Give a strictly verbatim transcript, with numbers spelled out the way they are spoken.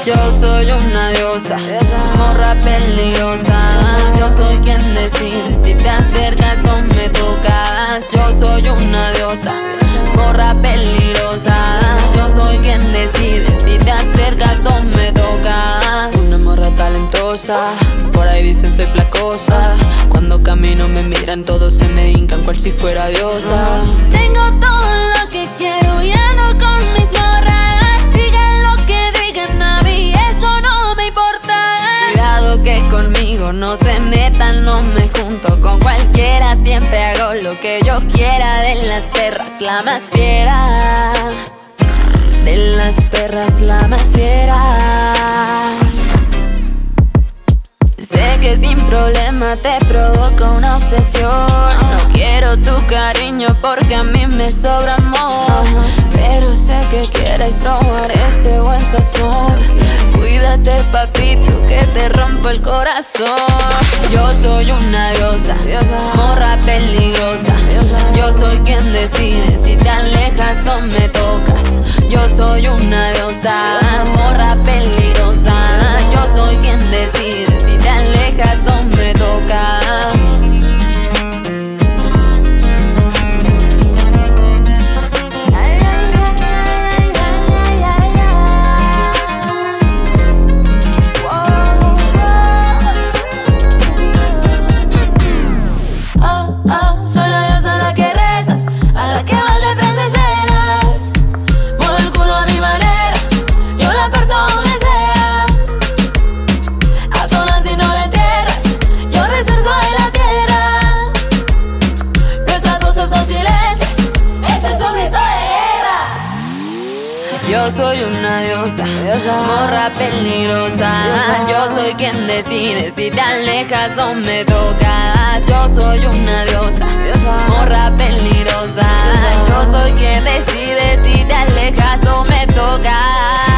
Yo soy una diosa, morra peligrosa. Yo soy quien decide si te acercas o me tocas. Yo soy una diosa, morra peligrosa. Yo soy quien decide si te acercas o me tocas. Una morra talentosa, por ahí dicen soy placosa. Cuando camino me miran, todos se me hincan cual si fuera diosa. Tengo todo lo que quiero y ando con mis morras. Digan lo que digan a mí, eso no me importa. Cuidado que conmigo no se metan, no me junto con cualquiera. Siempre hago lo que yo quiera. De las perras la más fiera, de las perras la más fiera. Sé que sin problema te provoca una obsesión. No quiero tu cariño porque a mí me sobra amor, pero sé que quieres probar este buen sazón. Cuídate papito que te rompo el corazón. Yo soy una diosa, morra peligrosa. Yo soy quien decide si te alejas o me tocas. Yo soy una diosa, morra peligrosa. Yo soy quien decide si te alejas o me tocas. Yo soy una diosa, morra peligrosa. Yo soy quien decide si te alejas o me tocas. Yo soy una diosa, morra peligrosa. Yo soy quien decide si te alejas o me tocas.